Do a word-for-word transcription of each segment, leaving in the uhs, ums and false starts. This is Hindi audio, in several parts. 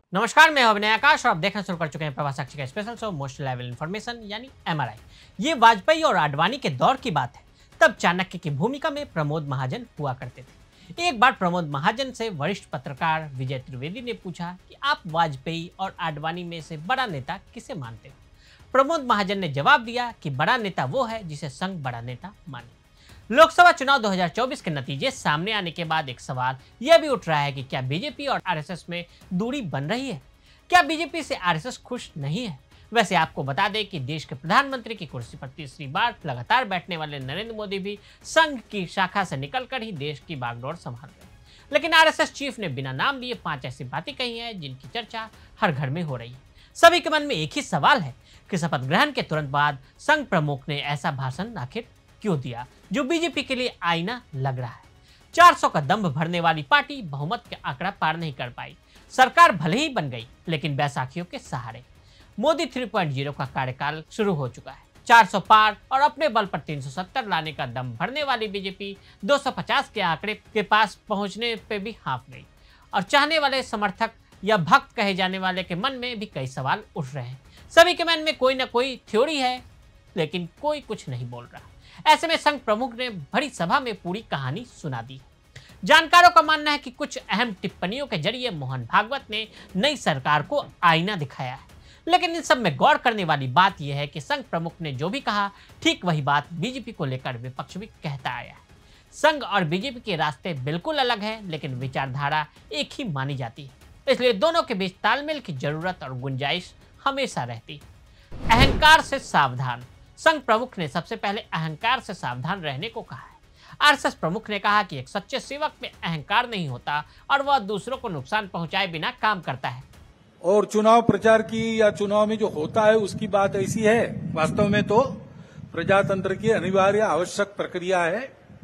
नमस्कार, मैं अभिनय आकाश और आप देखना शुरू कर चुके हैं प्रभास साक्षी का special show most level information यानी एमआरआई। ये वाजपेयी और आडवाणी के दौर की बात है। तब चाणक्य की भूमिका में प्रमोद महाजन हुआ करते थे। एक बार प्रमोद महाजन से वरिष्ठ पत्रकार विजय त्रिवेदी ने पूछा कि आप वाजपेयी और आडवाणी में से बड़ा नेता किसे मानते हो। प्रमोद महाजन ने जवाब दिया कि बड़ा नेता वो है जिसे संघ बड़ा नेता माने। लोकसभा चुनाव दो हज़ार चौबीस के नतीजे सामने आने के बाद एक सवाल यह भी उठ रहा है कि क्या बीजेपी और आरएसएस में दूरी बन रही है। क्या बीजेपी से आरएसएस खुश नहीं है। वैसे आपको बता दें कि देश के प्रधानमंत्री की कुर्सी पर तीसरी बार लगातार बैठने वाले नरेंद्र मोदी भी संघ की शाखा से निकलकर ही देश की बागडोर संभाल रहे हैं। लेकिन आरएसएस चीफ ने बिना नाम लिए पांच ऐसी बातें कही हैं जिनकी चर्चा हर घर में हो रही है। सभी के मन में एक ही सवाल है कि शपथ ग्रहण के तुरंत बाद संघ प्रमुख ने ऐसा भाषण आखिर क्यों दिया जो बीजेपी के लिए आईना लग रहा है। चार सौ का दंभ भरने वाली पार्टी बहुमत के आंकड़ा पार नहीं कर पाई। सरकार भले ही बन गई लेकिन बैसाखियों के सहारे। मोदी तीन पॉइंट ज़ीरो का कार्यकाल शुरू हो चुका है। चार सौ पार और अपने बल पर तीन सौ सत्तर लाने का दम भरने वाली बीजेपी दो सौ पचास के आंकड़े के पास पहुंचने पे भी हाँफ गई और चाहने वाले समर्थक या भक्त कहे जाने वाले के मन में भी कई सवाल उठ रहे हैं। सभी के मन में कोई ना कोई थ्योरी है लेकिन कोई कुछ नहीं बोल रहा। ऐसे में संघ प्रमुख ने बड़ी सभा में पूरी कहानी सुना दी। जानकारों का मानना है कि कुछ अहम टिप्पणियों के जरिए मोहन भागवत ने नई सरकार को आईना दिखाया है। लेकिन इन सब में गौर करने वाली बात यह है कि संघ प्रमुख ने जो भी कहा ठीक वही बात बीजेपी को लेकर विपक्ष भी कहता आया है। संघ और बीजेपी के रास्ते बिल्कुल अलग हैं लेकिन विचारधारा एक ही मानी जाती है। इसलिए दोनों के बीच तालमेल की जरूरत और गुंजाइश हमेशा रहती है। अहंकार से सावधान। संघ प्रमुख ने सबसे पहले अहंकार से सावधान रहने को कहा है। आरएसएस प्रमुख ने कहा कि एक सच्चे सेवक में अहंकार नहीं होता और वह दूसरों को नुकसान पहुंचाए बिना काम करता है। और चुनाव प्रचार की या चुनाव में जो होता है उसकी बात ऐसी है, वास्तव में तो प्रजातंत्र की अनिवार्य आवश्यक प्रक्रिया है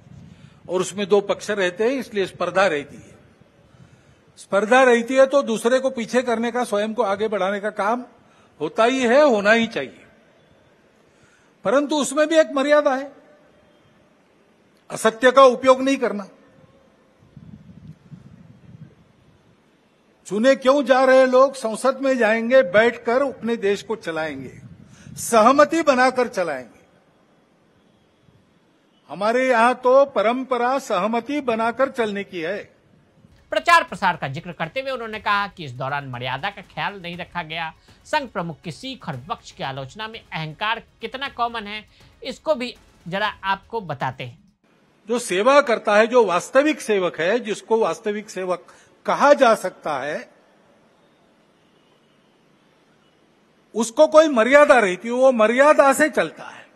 और उसमें दो पक्ष रहते हैं, इसलिए स्पर्धा रहती है। स्पर्धा रहती है तो दूसरे को पीछे करने का, स्वयं को आगे बढ़ाने का काम होता ही है, होना ही चाहिए। परंतु उसमें भी एक मर्यादा है, असत्य का उपयोग नहीं करना। चुने क्यों जा रहे लोग संसद में जाएंगे, बैठकर अपने देश को चलाएंगे, सहमति बनाकर चलाएंगे। हमारे यहां तो परंपरा सहमति बनाकर चलने की है। प्रचार प्रसार का जिक्र करते हुए उन्होंने कहा कि इस दौरान मर्यादा का ख्याल नहीं रखा गया। संघ प्रमुख की सीख और विपक्ष की आलोचना में अहंकार कितना कॉमन है इसको भी जरा आपको बताते हैं। जो सेवा करता है, जो वास्तविक सेवक है, जिसको वास्तविक सेवक कहा जा सकता है, उसको कोई मर्यादा रहती है, वो मर्यादा से चलता है।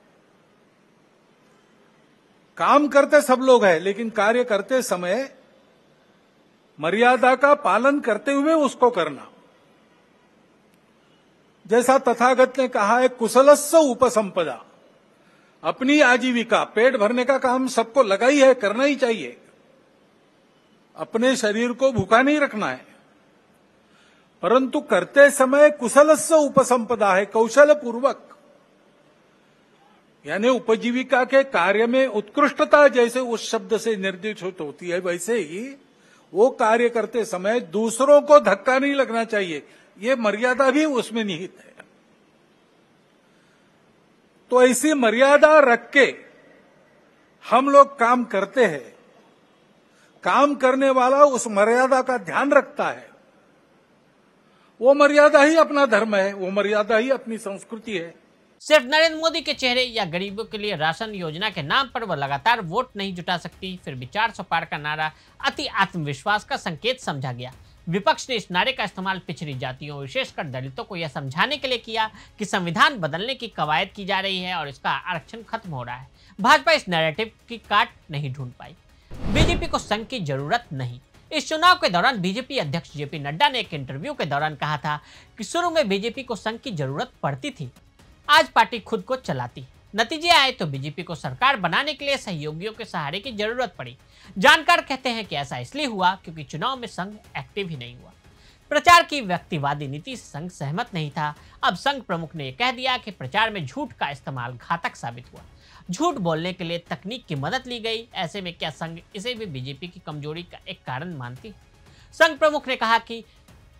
काम करते सब लोग हैं लेकिन कार्य करते समय मर्यादा का पालन करते हुए उसको करना। जैसा तथागत ने कहा है, कुशलस्स उपसंपदा। अपनी आजीविका, पेट भरने का काम सबको लगा ही है, करना ही चाहिए। अपने शरीर को भूखा नहीं रखना है, परंतु करते समय कुशलस्स उपसंपदा है, कौशल पूर्वक। यानी उपजीविका के कार्य में उत्कृष्टता जैसे उस शब्द से निर्देशित होती है, वैसे ही वो कार्य करते समय दूसरों को धक्का नहीं लगना चाहिए, ये मर्यादा भी उसमें निहित है। तो ऐसी मर्यादा रख के हम लोग काम करते हैं। काम करने वाला उस मर्यादा का ध्यान रखता है। वो मर्यादा ही अपना धर्म है, वो मर्यादा ही अपनी संस्कृति है। सिर्फ नरेंद्र मोदी के चेहरे या गरीबों के लिए राशन योजना के नाम पर वह लगातार वोट नहीं जुटा सकती। फिर भी चार सौ पार का नारा अति आत्मविश्वास का संकेत समझा गया। विपक्ष ने इस नारे का इस्तेमाल पिछड़ी जातियों, विशेषकर दलितों को यह समझाने के लिए किया कि संविधान बदलने की कवायद की जा रही है और इसका आरक्षण खत्म हो रहा है। भाजपा इस नैरेटिव की काट नहीं ढूंढ पाई। बीजेपी को संघ की जरूरत नहीं। इस चुनाव के दौरान बीजेपी अध्यक्ष जेपी नड्डा ने एक इंटरव्यू के दौरान कहा था कि शुरू में बीजेपी को संघ की जरूरत पड़ती थी, आज पार्टी खुद को चलाती है। नतीजे आए तो बीजेपी को सरकार बनाने के लिए सहयोगियों के सहारे की जरूरत पड़ी। जानकार कहते हैं कि ऐसा इसलिए हुआ क्योंकि चुनाव में संघ एक्टिव ही नहीं हुआ। प्रचार की व्यक्तिवादी नीति से संघ सहमत नहीं था। अब संघ प्रमुख ने कह दिया कि प्रचार में झूठ का इस्तेमाल घातक साबित हुआ। झूठ बोलने के लिए तकनीक की मदद ली गई। ऐसे में क्या संघ इसे भी बीजेपी की कमजोरी का एक कारण मानती है? संघ प्रमुख ने कहा कि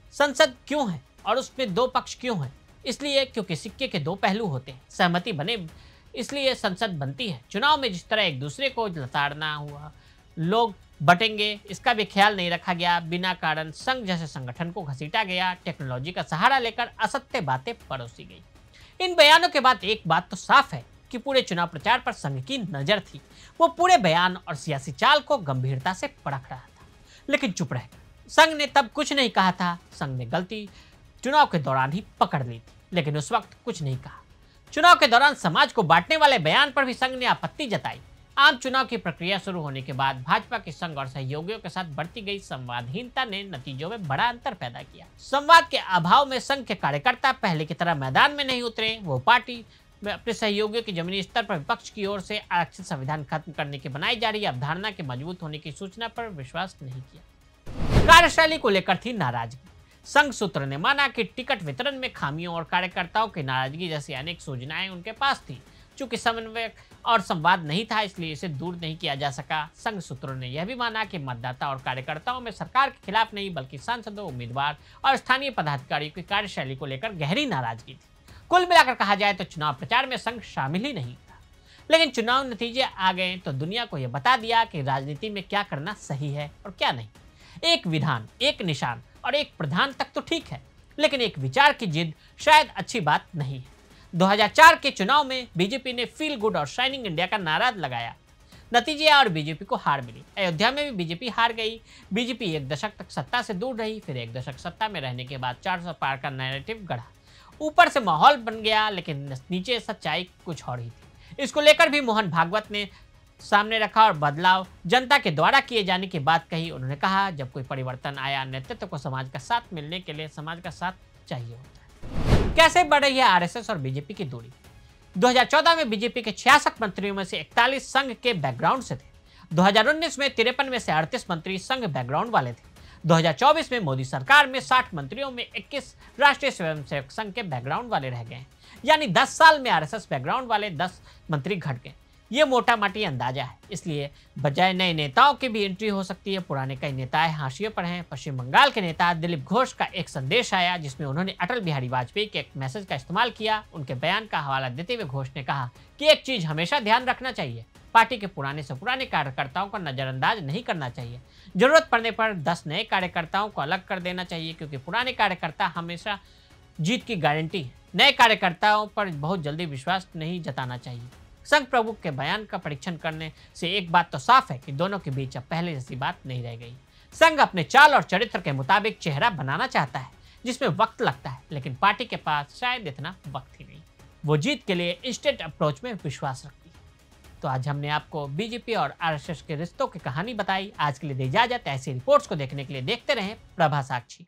संसद क्यों है और उसमें दो पक्ष क्यों हैं? इसलिए क्योंकि सिक्के के दो पहलू होते हैं। सहमति बने इसलिए संसद बनती है। चुनाव में जिस तरह एक दूसरे को लताड़ना हुआ, लोग बटेंगे, इसका भी ख्याल नहीं रखा गया। बिना कारण संघ जैसे संगठन को घसीटा गया। टेक्नोलॉजी का सहारा लेकर असत्य बातें परोसी गई। इन बयानों के बाद एक बात तो साफ है कि पूरे चुनाव प्रचार पर संघ की नजर थी। वो पूरे बयान और सियासी चाल को गंभीरता से परख रहा था, लेकिन चुप रह गया। संघ ने तब कुछ नहीं कहा था। संघ ने गलती चुनाव के दौरान ही पकड़ ली थी, लेकिन उस वक्त कुछ नहीं कहा। चुनाव के दौरान समाज को बांटने वाले बयान पर भी संघ ने आपत्ति जताई। आम चुनाव की प्रक्रिया शुरू होने के बाद भाजपा के संघ और सहयोगियों के साथ बढ़ती गई संवादहीनता ने नतीजों में बड़ा अंतर पैदा किया। संवाद के अभाव में संघ के कार्यकर्ता पहले की तरह मैदान में नहीं उतरे। वो पार्टी में अपने सहयोगियों की जमीनी स्तर पर विपक्ष की ओर से आरक्षित संविधान खत्म करने की बनाई जा रही अवधारणा के मजबूत होने की सूचना पर विश्वास नहीं किया। कार्यशैली को लेकर थी नाराजगी। संघ सूत्र ने माना कि टिकट वितरण में खामियों और कार्यकर्ताओं की नाराजगी जैसी अनेक सूचनाएं उनके पास थी। चूंकि समन्वय और संवाद नहीं था, इसलिए इसे दूर नहीं किया जा सका। संघ सूत्रों ने यह भी माना कि मतदाता और कार्यकर्ताओं में सरकार के खिलाफ नहीं, बल्कि सांसदों, उम्मीदवार और स्थानीय पदाधिकारियों की कार्यशैली को लेकर गहरी नाराजगी थी। कुल मिलाकर कहा जाए तो चुनाव प्रचार में संघ शामिल ही नहीं था, लेकिन चुनाव नतीजे आ गए तो दुनिया को यह बता दिया कि राजनीति में क्या करना सही है और क्या नहीं। एक विधान, एक निशान और एक प्रधान तक तो ठीक है, लेकिन एक विचार की जिद शायद अच्छी बात नहीं है। दो हज़ार चार के चुनाव में बीजेपी ने फील गुड और शाइनिंग इंडिया का नारा लगाया। नतीजे और बीजेपी को हार मिली। अयोध्या में भी बीजेपी हार गई। बीजेपी एक दशक तक सत्ता से दूर रही, फिर एक दशक सत्ता में रहने के बाद चार सौ पार का नैरेटिव गढ़ा। ऊपर से माहौल बन गया, लेकिन नीचे सच्चाई कुछ और ही थी। इसको लेकर भी मोहन भागवत ने सामने रखा और बदलाव जनता के द्वारा किए जाने की बात कही। उन्होंने कहा, जब कोई परिवर्तन आया, नेतृत्व को समाज का साथ मिलने के लिए समाज का साथ चाहिए होता है। कैसे बढ़ रही है आरएसएस और बीजेपी की दूरी? दो हज़ार चौदह में बीजेपी के छियासठ मंत्रियों में से इकतालीस संघ के बैकग्राउंड से थे। दो हज़ार उन्नीस में तिरपन में से अड़तीस मंत्री संघ बैकग्राउंड वाले थे। दो हज़ार चौबीस में मोदी सरकार में साठ मंत्रियों में इक्कीस राष्ट्रीय स्वयंसेवक संघ के बैकग्राउंड वाले रह गए। यानी दस साल में आरएसएस बैकग्राउंड वाले दस मंत्री घट गए। ये मोटा माटी अंदाजा है, इसलिए बजाय नए नेताओं की भी एंट्री हो सकती है। पुराने कई नेताएं हाशिए पर हैं। पश्चिम बंगाल के नेता दिलीप घोष का एक संदेश आया, जिसमें उन्होंने अटल बिहारी वाजपेयी के एक मैसेज का इस्तेमाल किया। उनके बयान का हवाला देते हुए घोष ने कहा कि एक चीज हमेशा ध्यान रखना चाहिए, पार्टी के पुराने से पुराने कार्यकर्ताओं को नजरअंदाज नहीं करना चाहिए। जरूरत पड़ने पर दस नए कार्यकर्ताओं को अलग कर देना चाहिए, क्योंकि पुराने कार्यकर्ता हमेशा जीत की गारंटी है। नए कार्यकर्ताओं पर बहुत जल्दी विश्वास नहीं जताना चाहिए। संघ प्रमुख के बयान का परीक्षण करने से एक बात तो साफ है कि दोनों के बीच अब पहले जैसी बात नहीं रह गई। संघ अपने चाल और चरित्र के मुताबिक चेहरा बनाना चाहता है, जिसमें वक्त लगता है, लेकिन पार्टी के पास शायद इतना वक्त ही नहीं। वो जीत के लिए इंस्टेंट अप्रोच में विश्वास रखती है। तो आज हमने आपको बीजेपी और आरएसएस के रिश्तों की कहानी बताई। आज के लिए दे इजाजत। ऐसी रिपोर्ट्स को देखने के लिए देखते रहें प्रभा साक्षी।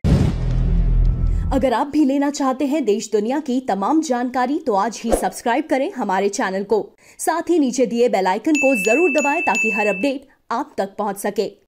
अगर आप भी लेना चाहते हैं देश दुनिया की तमाम जानकारी, तो आज ही सब्सक्राइब करें हमारे चैनल को। साथ ही नीचे दिए बेल आइकन को जरूर दबाएं ताकि हर अपडेट आप तक पहुंच सके।